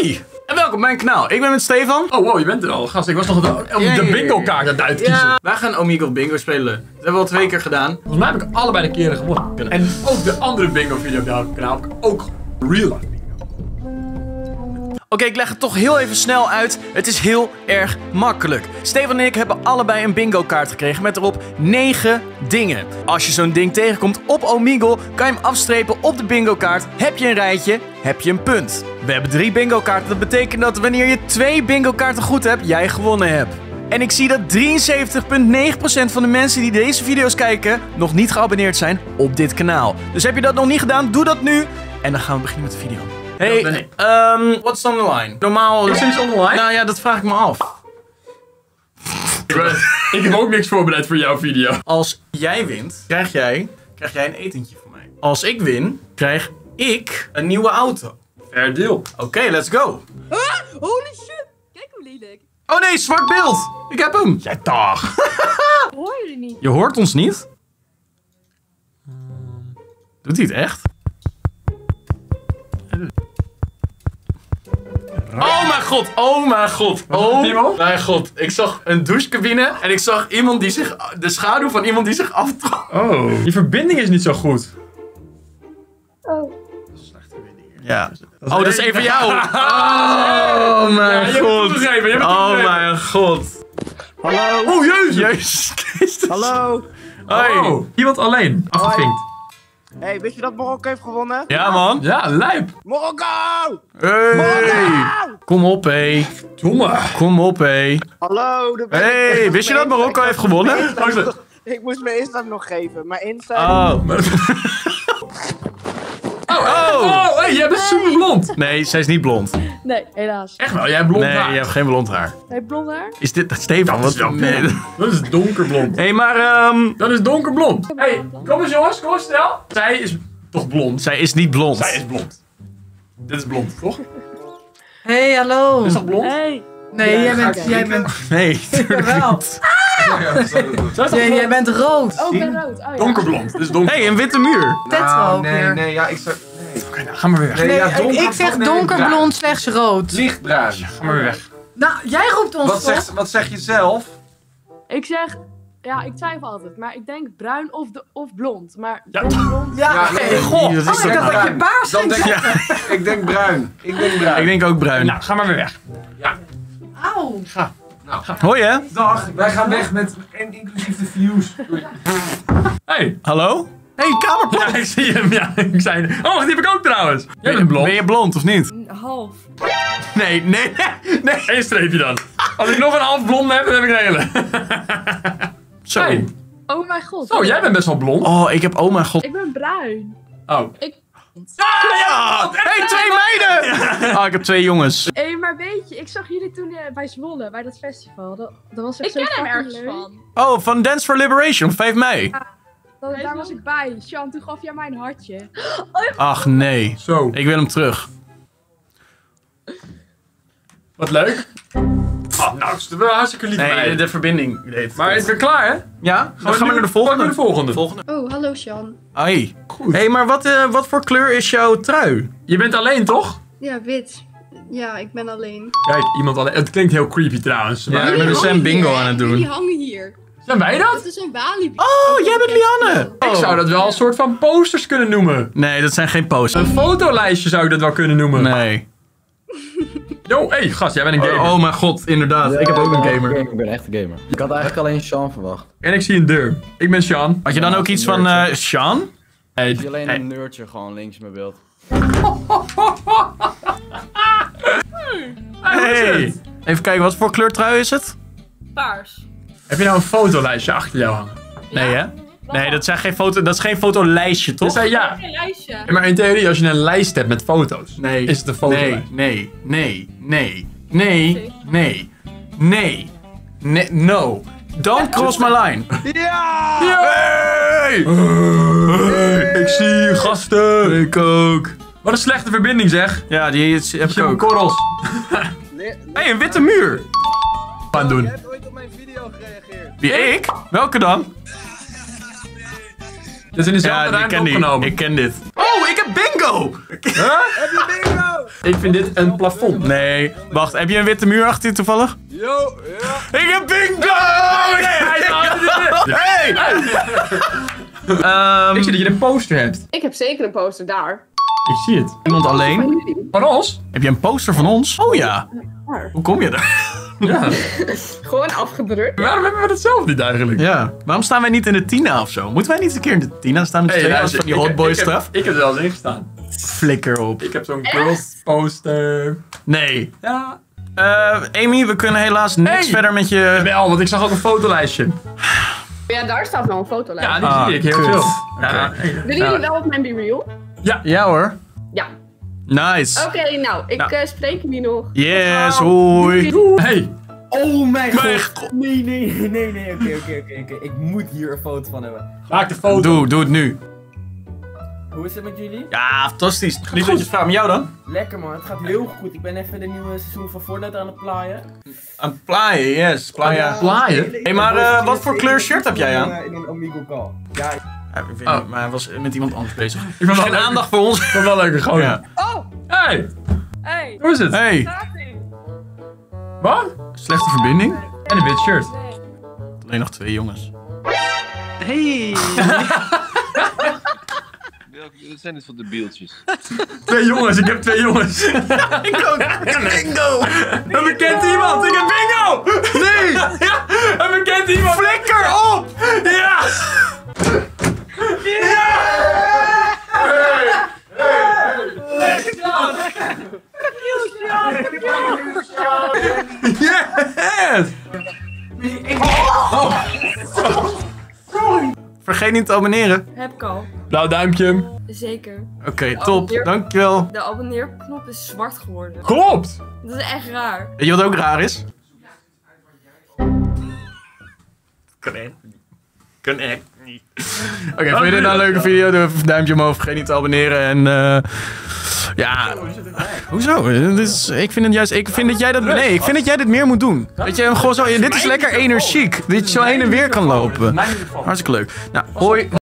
Hoi! En welkom bij mijn kanaal. Ik ben met Stefan. Oh wow, je bent er al. Gast, ik was nog de bingo kaart aan het uitkiezen. Ja. Wij gaan Omegle bingo spelen. Dat hebben we al 2 keer gedaan. Volgens mij heb ik allebei de keren gewonnen. En ook de andere bingo video op jouw kanaal heb ik ook real life bingo. Oké, ik leg het toch heel even snel uit. Het is heel erg makkelijk. Stefan en ik hebben allebei een bingo kaart gekregen met erop 9 dingen. Als je zo'n ding tegenkomt op Omegle, kan je hem afstrepen op de bingo kaart. Heb je een rijtje, heb je een punt. We hebben 3 bingo kaarten. Dat betekent dat wanneer je 2 bingo kaarten goed hebt, jij gewonnen hebt. En ik zie dat 73,9% van de mensen die deze video's kijken nog niet geabonneerd zijn op dit kanaal. Dus heb je dat nog niet gedaan, doe dat nu. En dan gaan we beginnen met de video. Hey, what's on the line? Normaal... Is er iets on the line? Nou ja, dat vraag ik me af. Ik heb ook niks voorbereid voor jouw video. Als jij wint, krijg jij een etentje van mij. Als ik win, krijg ik een nieuwe auto. Fair deal. Oké, let's go. Ah, holy shit! Kijk hoe lelijk. Oh nee, zwart beeld. Ik heb hem. Jij dag. Hoor je niet? Je hoort ons niet? Doet hij het echt? Oh mijn god, oh mijn god, oh mijn god. Ik zag een douchecabine en ik zag iemand die zich, de schaduw van iemand die zich aftrok. Oh. Die verbinding is niet zo goed. Oh. Ja. Oh, dat is even jou. Oh mijn god. Oh mijn god. Hallo? Oh Jezus Christus. Hallo? Hoi. Oh, iemand alleen. Afgevinkt. Hey, weet je dat Marokko heeft gewonnen? Ja man. Ja, lijp. Marokko! Hey. Kom op hé. Domme. Kom op hé. Hallo? Hey, wist je dat Marokko heeft gewonnen? Ik moest mijn Insta nog geven. Mijn Insta... Oh. Oh, hey, jij bent super blond. Nee, zij is niet blond. Nee, helaas. Echt wel, jij hebt blond Nee, haar. je hebt geen blond haar. Hij heeft blond haar? Is dit Stefan? Dat is wel Nee. Dat is donkerblond. Hé, maar Dat is donkerblond. Hey, kom eens jongens, kom eens snel. Zij is toch blond? zij is niet blond. Zij is blond. Dit is blond, toch? Hey, hallo. Dit is toch blond? Hey. Nee, jij bent... Nee, Jawel. Zij is toch Jij blond? bent rood. Oh, ik ben rood. Oh, ja. Donkerblond. Dit is donker. Hey, een witte muur. Tetro ook nee, weer. nee, ja, ik zeg... Oké, nou, ga maar weer weg. Nee, ja, Nee, donker, ik zeg nee, donkerblond slechts rood. Lichtbruin. Ga maar weer weg. Nou, jij roept ons toch? Wat zeg je zelf? Ik zeg... Ja, ik twijfel altijd. Maar ik denk bruin of blond. Maar Ja. blond. Ja, Ja, nee, goh. Dat is Oh, ik dacht dat je paars Dan ging denk zeggen. ik denk bruin. Ik denk bruin. Ik denk ook bruin. Nou, ga maar weer weg. Auw. Hoi hè? Dag, wij gaan weg met en inclusief de views. Doei. Hey. Hallo? Hey, kamerplan. Ja, ik zie hem. Ja, ik zei... Oh, die heb ik ook trouwens. Jij bent blond. Ben je blond of niet? Half. Nee. Eén streepje dan. Als ik nog een half blond heb, dan heb ik een hele. Zo. Hey. Oh mijn god. Oh, jij bent best wel blond. Oh, ik heb, oh mijn god. Ik ben bruin. Oh. Ja! Hey, 2 meiden! Oh, ik heb 2 jongens. Hé, maar weet je, ik zag jullie toen bij Zwolle, bij dat festival. Dat was echt Ik zo ken hem fucking ergens leuk. van. Oh, van Dance for Liberation op 5 mei. Daar was ik bij. Sjan, toen gaf jij mij een hartje. Ach nee. Zo. Ik wil hem terug. Wat leuk. Oh, nou, het is wel hartstikke lief van Nee, mij. de verbinding deed. Maar is weer klaar, hè? Ja? Dan gaan we naar de volgende. volgende. Oh, hallo Sjan. Hoi. Goed. Hey, maar wat voor kleur is jouw trui? Je bent alleen, toch? Ja, wit. Ja, ik ben alleen. Kijk, iemand alleen. Het klinkt heel creepy trouwens. Ja, Maar ik ben de Sam bingo aan het doen. hangen hier. zijn wij dat? Dat is een Bali. Oh, jij bent Lianne. Ik zou dat wel een soort van posters kunnen noemen. Nee, dat zijn geen posters. Een fotolijstje zou ik dat wel kunnen noemen. Nee. Yo, hey, gast, jij bent een gamer. Oh mijn god, inderdaad. Ik heb ook een gamer. Ik ben echt een gamer. Ik had eigenlijk alleen Sean verwacht. En ik zie een deur. Ik ben Sean. Had je dan ook iets van Sean? Hey, Ik zie alleen een nerdje gewoon links in mijn beeld. Hey. Even kijken, wat voor kleur trui is het? Paars. Heb je nou een fotolijstje achter jou hangen? Nee hè? Nee, dat is geen fotolijstje, toch? Dus hij ja. Een lijstje. Ja, maar in theorie, als je een lijst hebt met foto's, Nee. is het een fotolijst. Nee. No. Don't cross my line. Ja! Hey! Ik zie gasten. Ik ook. Wat een slechte verbinding zeg. Ja, die heb ik Zie ook. korrels. Hey, een witte muur. Gaan doen. Je hebt ooit op mijn video gereageerd. Wie, ik? Welke dan? Dit is in dezelfde ruimte opgenomen. Ik ken dit. Oh, ik heb bingo! Heb je bingo? Ik vind dit een plafond. Nee, wacht. Heb je een witte muur achter je toevallig? Yo, ja. Ik heb bingo! Hey! Ik zie dat je een poster hebt. Ik heb zeker een poster daar. Ik zie het. Iemand alleen? Van ons? Heb je een poster van ons? Oh ja. Hoe kom je er? Ja. Gewoon afgedrukt. Waarom hebben we dat zelf niet eigenlijk? Ja. Waarom staan wij niet in de Tina of zo? Moeten wij niet een keer in de Tina staan met z'n tweeën als van die hotboy stuff? Ik heb er wel eens in gestaan. Flikker op. Ik heb zo'n girls poster. Nee. Ja. Amy, we kunnen helaas niks verder met je... Wel, want ik zag ook een fotolijstje. Ja, daar staat wel een fotolijst. Ja, die Ah, zie ik heel kut. veel. Oké. Willen jullie wel op mijn Be Real? Ja hoor. Ja. Nice. Oké, nou, ik spreek jullie nog. Yes, hoi. Hey. Oh mijn Mijn god. Nee. Oké. Ik moet hier een foto van hebben. Maak de foto. Doe het nu. Hoe is het met jullie? Ja, fantastisch. Niet dat je het vraagt, met jou dan? Lekker man, het gaat heel goed. Ik ben even de nieuwe seizoen van Fortnite aan het plaaien. Aan het plaaien, yes. Plaaien. Plaaien? Hey, maar wat voor kleur shirt heb jij aan? In een Omegle call. Ja, Ja, ik weet niet, maar hij was met iemand anders bezig. Ik ben wel Geen leuk. aandacht voor ons. Ik vind wel leuker, gewoon. Ja. Oh, Hey. hey. Hoe is het? Hey, Gaat-ie? Wat? slechte verbinding. En een wit shirt. Alleen nog 2 jongens. Hey! Wat zijn dit voor de beeldjes? 2 jongens, ik heb 2 jongens. Ik ook. Bingo. Een bekend iemand, ik heb bingo! Nee! Ja, een bekend iemand. Flikker op. Ja! Yes! Vergeet niet te abonneren. Heb ik al. Blauw duimpje. Zeker. Oké, top. Dankjewel. De abonneerknop is zwart geworden. Klopt! Dat is echt raar. Weet je wat ook raar is? Kan echt niet. Kan echt niet. Oké, vond je dit nou een leuke video? Doe even een duimpje omhoog. Vergeet niet te abonneren. En ja. Hoezo? Ik vind het juist. Ik vind dat jij dat. Nee, ik vind dat jij dit meer moet doen. Weet je, gewoon zo. Dit is lekker energiek. Dat je zo heen en weer kan lopen. Hartstikke leuk. Nou, hoi.